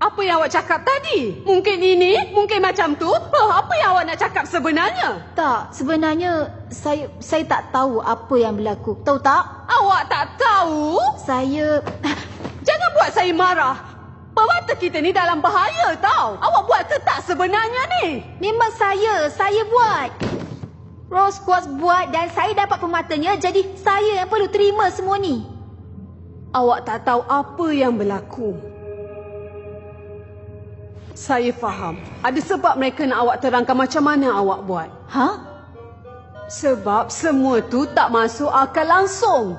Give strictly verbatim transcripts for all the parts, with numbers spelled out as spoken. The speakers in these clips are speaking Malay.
Apa yang awak cakap tadi? Mungkin ini, mungkin macam tu. Oh, apa yang awak nak cakap sebenarnya? Tak, sebenarnya saya saya tak tahu apa yang berlaku. Tahu tak? Awak tak tahu? Saya... Jangan buat saya marah. Pemata kita ni dalam bahaya tau. Awak buat ke tak sebenarnya ni? Memang saya, saya buat. Rose Quartz buat dan saya dapat pematanya, jadi saya yang perlu terima semua ni. Awak tak tahu apa yang berlaku. Saya faham. Ada sebab mereka nak awak terangkan macam mana awak buat. Ha? Sebab semua tu tak masuk akal langsung.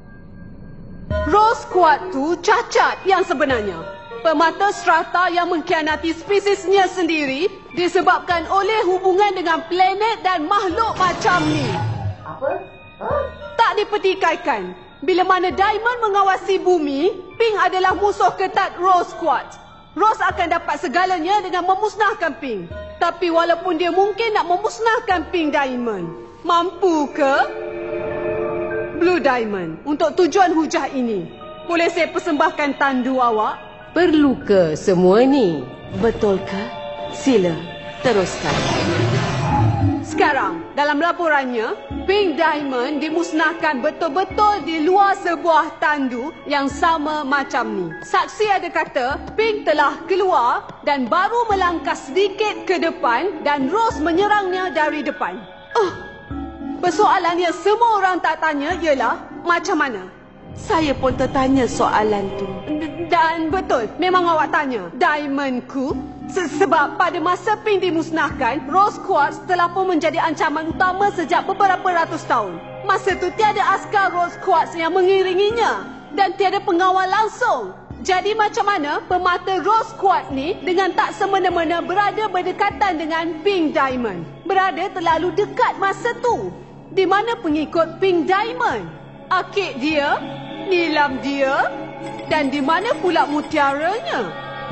Rose Quartz tu cacat yang sebenarnya. Pemata strata yang mengkhianati spesiesnya sendiri disebabkan oleh hubungan dengan planet dan makhluk macam ni. Apa? Huh? Tak dipertikaikan. Bila mana Diamond mengawasi bumi, Pink adalah musuh ketat Rose Quartz. Rose akan dapat segalanya dengan memusnahkan Pink. Tapi walaupun dia mungkin nak memusnahkan Pink Diamond, mampu ke? Blue Diamond, untuk tujuan hujah ini, boleh saya persembahkan tandu awak? Perlu ke semua ni? Betul ke? Sila, teruskan. Sekarang, dalam laporannya, Pink Diamond dimusnahkan betul-betul di luar sebuah tandu yang sama macam ni. Saksi ada kata, Pink telah keluar dan baru melangkah sedikit ke depan dan Rose menyerangnya dari depan. Oh, persoalan yang semua orang tak tanya ialah macam mana? Saya pun tertanya soalan tu. Dan betul, memang awak tanya. Diamondku, sebab pada masa Pink dimusnahkan, Rose Quartz telah pun menjadi ancaman utama sejak beberapa ratus tahun. Masa tu tiada askar Rose Quartz yang mengiringinya dan tiada pengawal langsung. Jadi macam mana pemata Rose Quartz ni dengan tak semena-mena berada berdekatan dengan Pink Diamond? Berada terlalu dekat masa tu. Di mana pengikut Pink Diamond? Akik dia, nilam dia, dan di mana pula mutiaranya?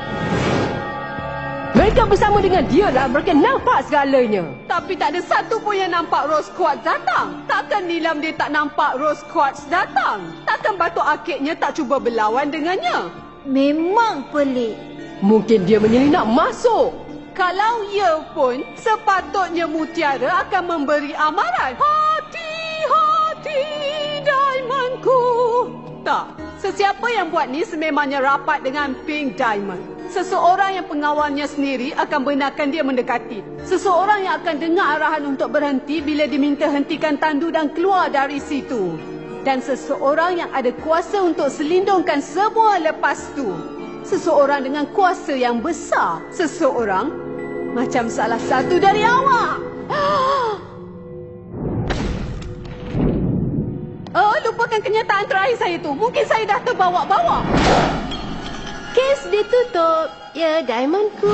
Mereka bersama dengan dia lah, mereka nampak segalanya. Tapi tak ada satu pun yang nampak Rose Quartz datang. Takkan nilam dia tak nampak Rose Quartz datang? Takkan batu akiknya tak cuba berlawan dengannya? Memang pelik. Mungkin dia menyelinap masuk. Kalau ya pun, sepatutnya mutiara akan memberi amaran. Hati-hati Diamondku. Tak, sesiapa yang buat ni sememangnya rapat dengan Pink Diamond. Seseorang yang pengawalnya sendiri akan benarkan dia mendekati. Seseorang yang akan dengar arahan untuk berhenti bila diminta hentikan tandu dan keluar dari situ. Dan seseorang yang ada kuasa untuk selindungkan semua lepas tu. Seseorang dengan kuasa yang besar. Seseorang macam salah satu dari awak. Oh, lupakan kenyataan terakhir saya tu. Mungkin saya dah terbawa-bawa. Kes ditutup. Ya, Diamondku.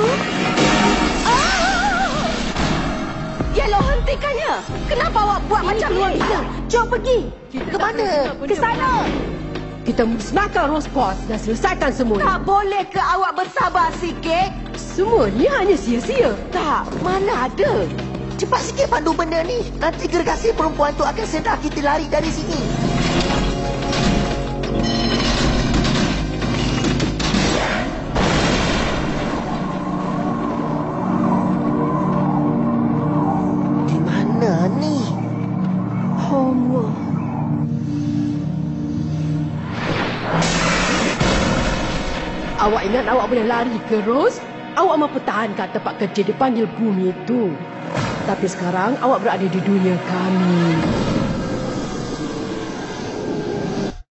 Ah! Yellow, hentikannya. Kenapa awak buat ini macam ni? Jom pergi. Kita ke mana? Ke sana. Kita musnahkan Rose Quartz dan selesaikan semua. Tak boleh ke awak bersabar sikit? Semua ni hanya sia-sia. Tak, mana ada. Cepat sikit pandu benda ni. Nanti gergasi perempuan tu akan sedar kita lari dari sini. Di mana ni? Homeworld. Awak ingat awak boleh lari ke, Rose? Awak mempertahankan tempat kerja dipanggil bumi itu. Tapi sekarang awak berada di dunia kami.